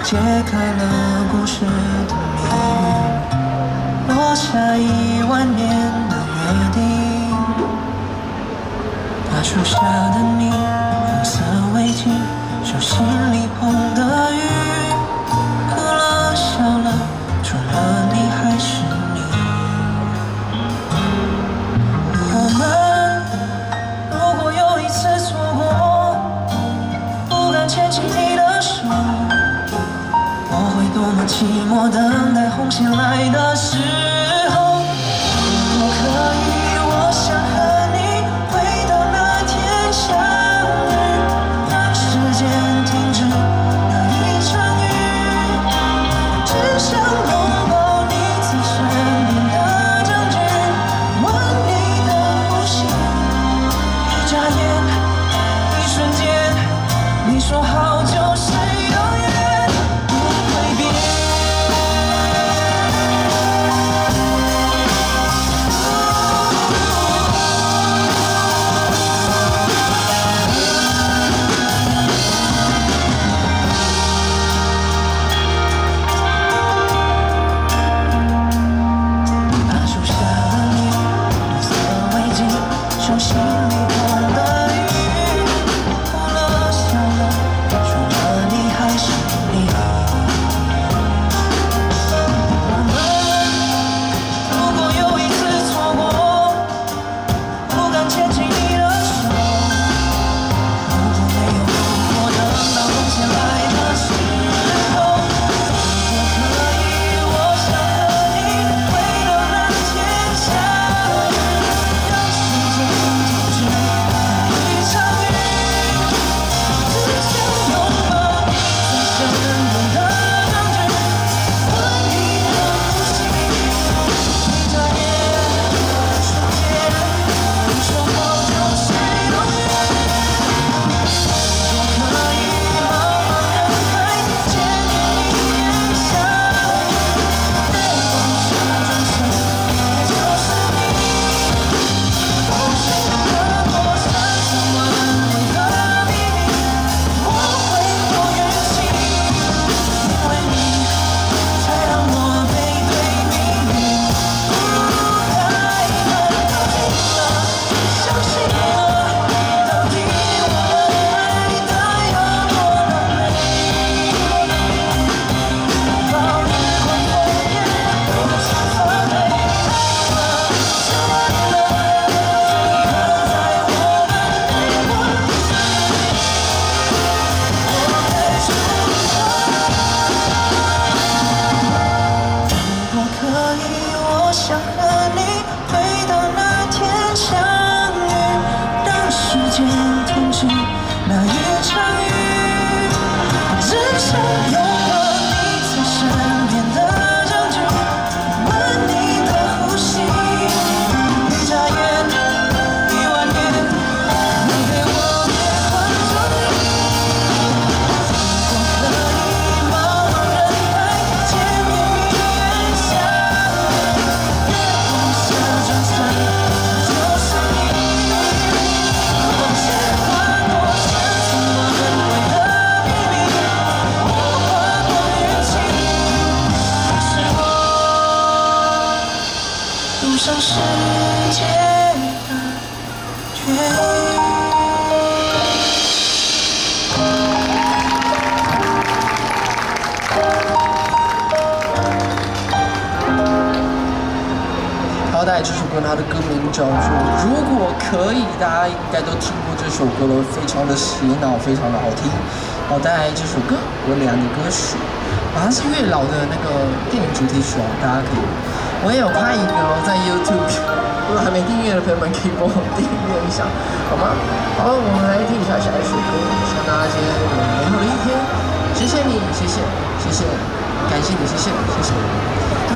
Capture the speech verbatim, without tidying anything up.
揭开了故事的谜语，落下一万年的约定。大树下的你，红色围巾，手心里捧的雨，哭了笑了，除了你还是你。我们如果有一次错过，不敢牵起你的手，我会多么寂寞，等待红线来的时候。如果可以，我想和你回到那天相遇，让时间停止那一场雨，只想拥抱你在身边的证据，闻你的呼吸，一眨眼，一瞬间，你说好就是永远。上世界的决议。好，大家这首歌它的歌名叫做《如果可以》，大家应该都听过这首歌了，非常的洗脑，非常的好听。好，大家这首歌有两个歌曲，好像是月老的那个电影主题曲哦，大家可以。我也有拍一个哦，在 YouTube， 如果还没订阅的朋友们可以帮我订阅一下，好吗？好，我们来听一下下一首歌，希望大家今天有美好的一天。谢谢你，谢谢，谢谢，感谢你，谢谢，谢谢。